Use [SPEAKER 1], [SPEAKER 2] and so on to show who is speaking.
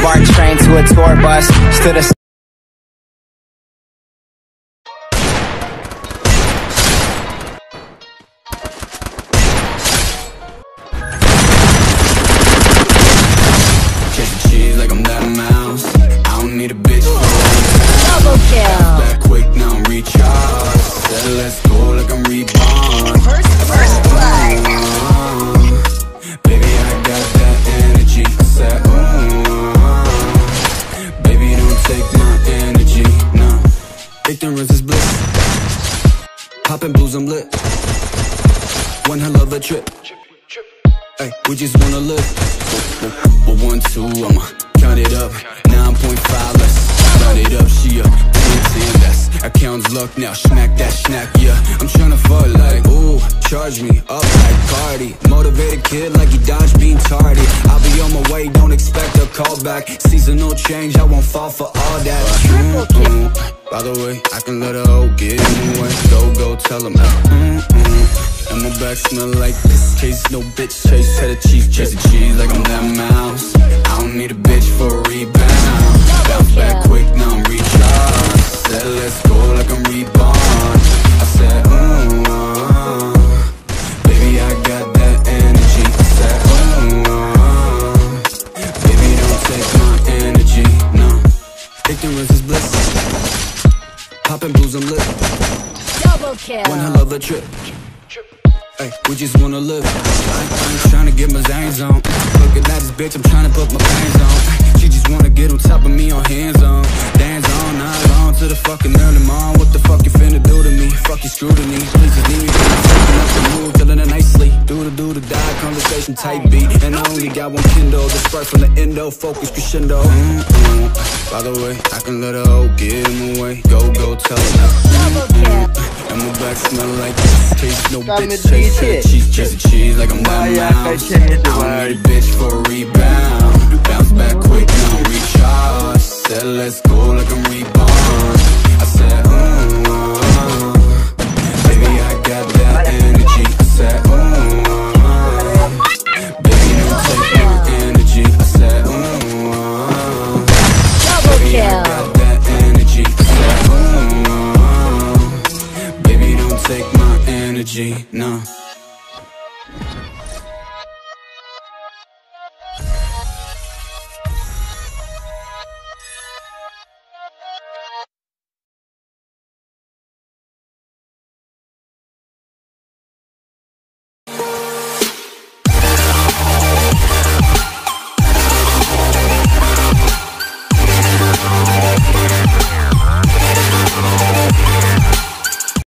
[SPEAKER 1] BART train to a tour bus. Stood a
[SPEAKER 2] like I'm that mouse. I don't need a bitch.
[SPEAKER 3] Double kill.
[SPEAKER 2] Back quick, now I'm recharged. Said let's go like I'm reborn.
[SPEAKER 3] First blood.
[SPEAKER 2] Baby, I got that energy. Said, baby, don't take my energy. No, ignorance is bliss. Poppin' blues, I'm lit. One hell of a trip. Hey, we just wanna live. Well, 1, 2, I'ma count it up. 9.5, let's run it up. She up, 10, that's account's luck now. Smack that snack, yeah. I'm tryna fuck like, ooh, charge me up like Cardi. Motivated kid like he dodged being tardy. I'll be on my way, don't expect a call back. Seasonal change, I won't fall for all that. By the way, I can let her hoe get in the way. Go, tell him and my back smell like this. Chase no bitch, chase cheddar cheese. Chasing cheese like I'm that mouse. I don't need a bitch for a rebound. Bounce back quick, now I'm recharged. Said let's go like I'm reborn. I said, baby, I got that energy. I said, baby, don't take my energy. No, ignorance is bliss. Poppin' blues, I'm lit.
[SPEAKER 3] Double kill.
[SPEAKER 2] One hell of a trip. Hey, we just wanna live. I ain't tryna get my zangs on. Looking at this bitch, I'm tryna put my bangs on. She just wanna get on top of me on hands on. Dance on, not on to the fucking early morning. What the fuck you finna do to me? Fuck you scrutiny. Please just leave me fucking up the mood, feeling it nicely. Do the die, conversation type beat. And I only got one Kindle, the spark from the endo, focus crescendo. By the way, I can let her hoe get in the way. Go, tell her now. And my back smell like this. Taste no bitch, chase cheese. Chasing cheese like I'm that mouse. I don't need a bitch for a rebound. Bounce back quick, now I'm recharged. Said let's go like I'm reborn. I said,